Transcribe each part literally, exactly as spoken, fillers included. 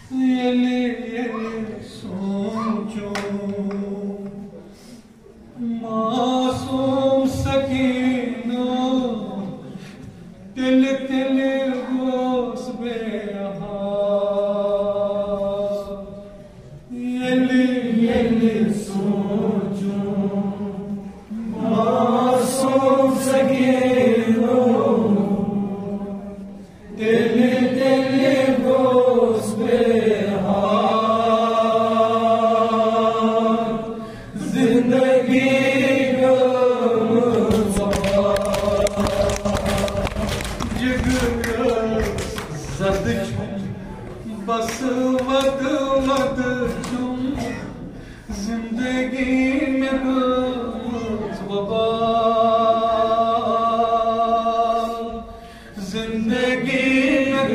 Yele yele socho मासूम सकीनो तिल तिल गोस बेहाल यले यले सोचो मासूम सकीनो तिल तिल गोस बेहाल जिंदगी बस वद वद चुम जिंदगी में वबाल जिंदगी में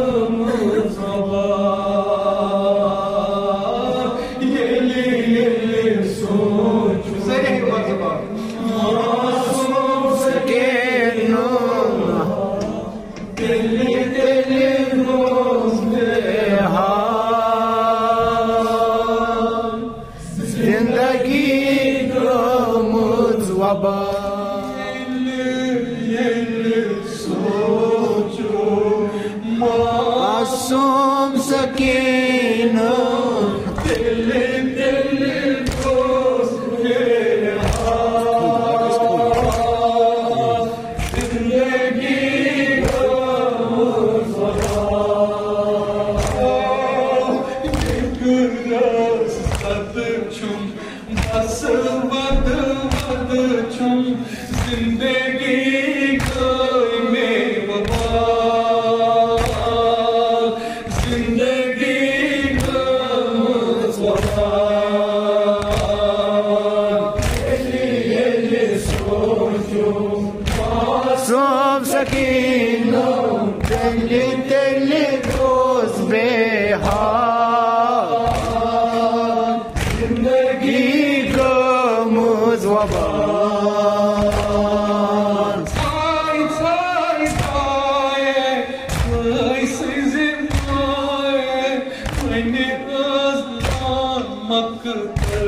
वबाल ये ले ये ले सोच सही बात मासूम सके नो दिल दिल मासूम सकीनो दिल दिल गोस बेहाल जिंदगी को सद चुम बस वद वद चुम जिंदगी को में वबाल जिंदगी को मासूम सकीनो दिल दिल गोस बेहाल जिंदगी को मुज़वबाल साई साई साई साई सिज़िमाए मैंने अज़लान मकतर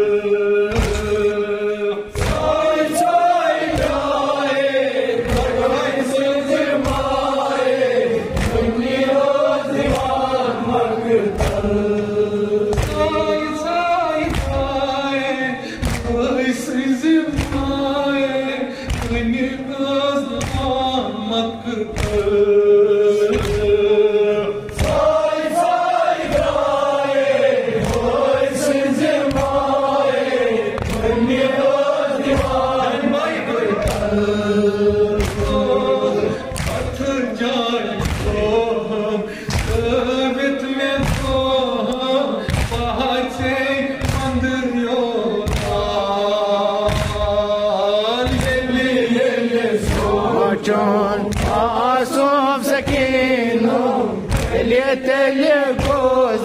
मासूम सकीनो दिल गोस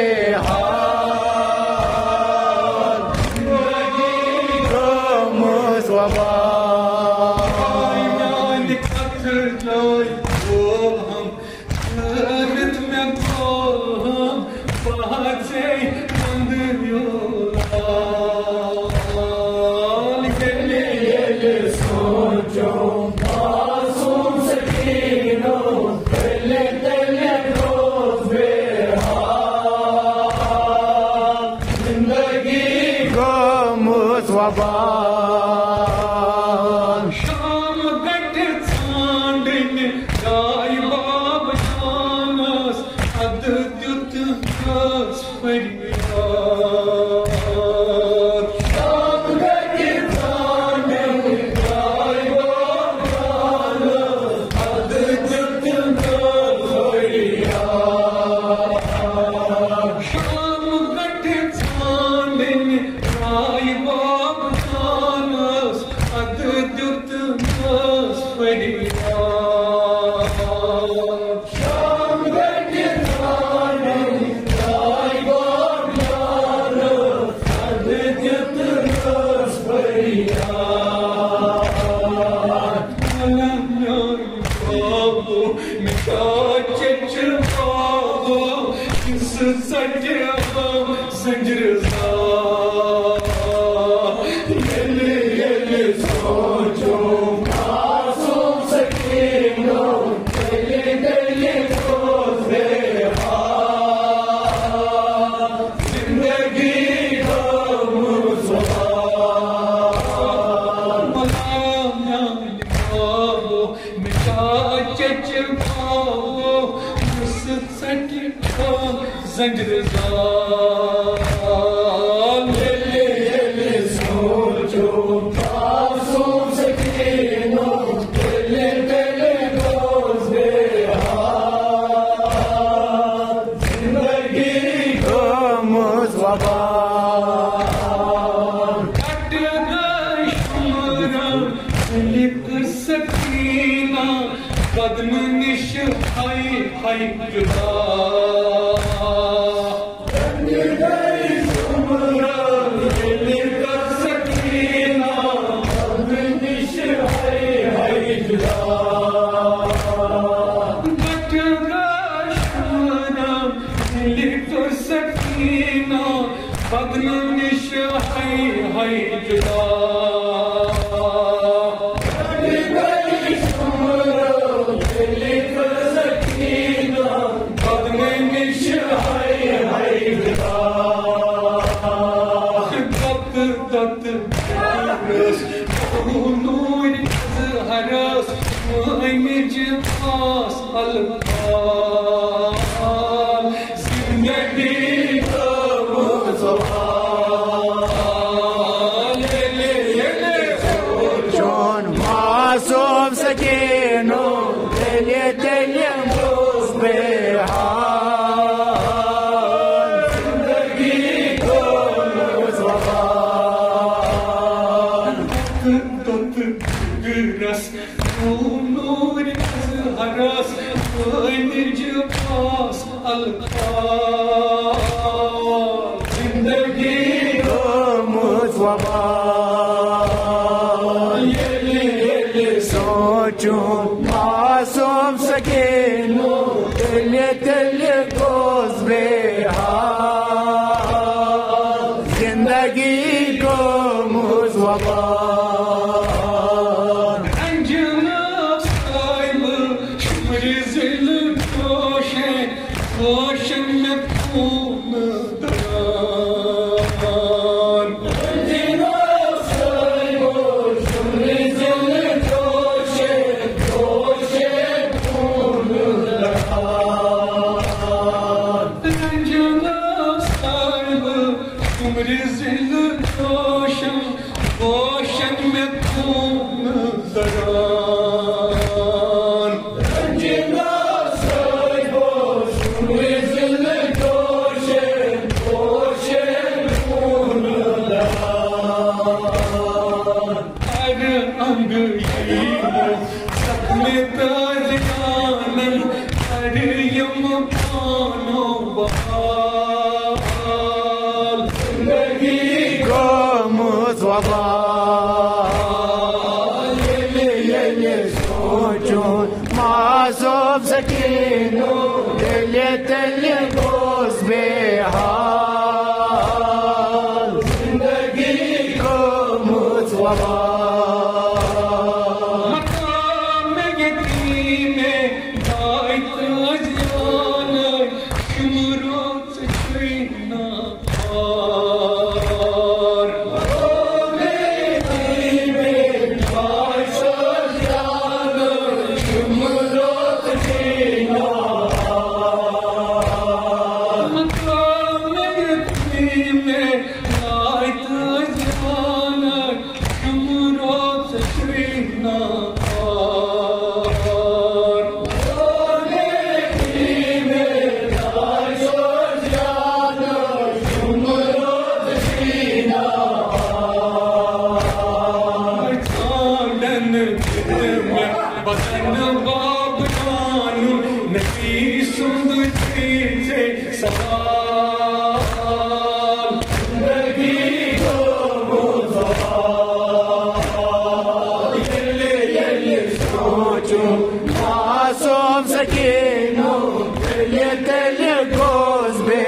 बेहाल जिंदगी को मुज़वबाल पत्थर जोई वो हम शरबत में को हम बाहर से अंदर योलाल के लिए सोचो शाम गट सांडन गाय बाब जानस अद द्युत कस परिवार शाम गट सांडन गाय बाब जानस अद द्युत कस परिवार शाम गट सांडन गाय बाब शाम गट सांडन गाय बाब سجرهم زنجرزا يلي يلي صوتهم معصوم سكينهم يلي يلي فوز بها زندگيهم مصطفى ملام يا لبابو مشاجج باو نسد سجرهم زنجرزا يلي يلي صوتهم معصوم سكينهم يلي يلي فوز بها زندگيهم مصطفى قدم نش حي حي جدا اللي قد سكينة قدم نش حي حي جدا اللي قد سكينة قدم نش حي حي جدا نور هرس وعين جباس القال زندگيهم مصطفى يلي يلي جون معصوم سكينو يلي يلي فوز بها Gras, nur haras, وين جباس القال زندگيهم مصطفى يلي يلي صوتهم معصوم سكينو يلي يلي فوز بها زندگيهم مصطفى روشن مكتوم دران الجناب سايبو شمري زل توشن توشن كون دران الجناب سايبو شمري زل توشن توشن مكتوم دران الجناب سايبو زندگيهم مصطفى يلي يلي صوتهم معصوم سكينو يلي يلي فوز بها زندگيهم مصطفى معصوم سكينه اللي تلقوز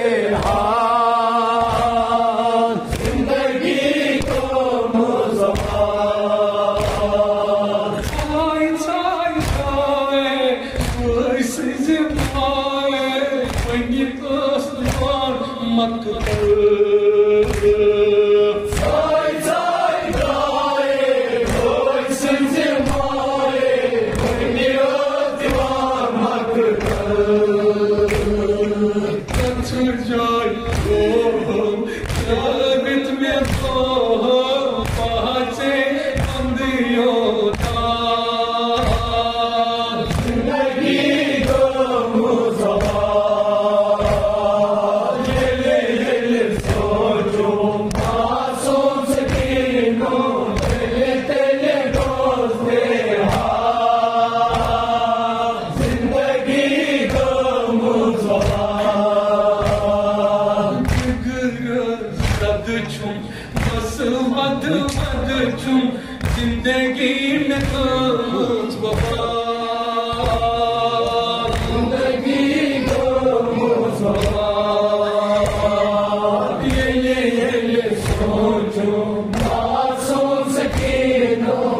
मकतल Zay zay daye Oy simzi maye Niyat divan maktal Kaçır jay ruhum Şabit me tohum Bahçe andiyota Zindagi domuz var Yeli yeli sochum Masum sakinum Teli teli dost behar Zindagi domuz var Sadıçum nasıl adım adıçum Zindagimle kız baba Zindagi domuz var Yeli yeli sochum Masum sakinum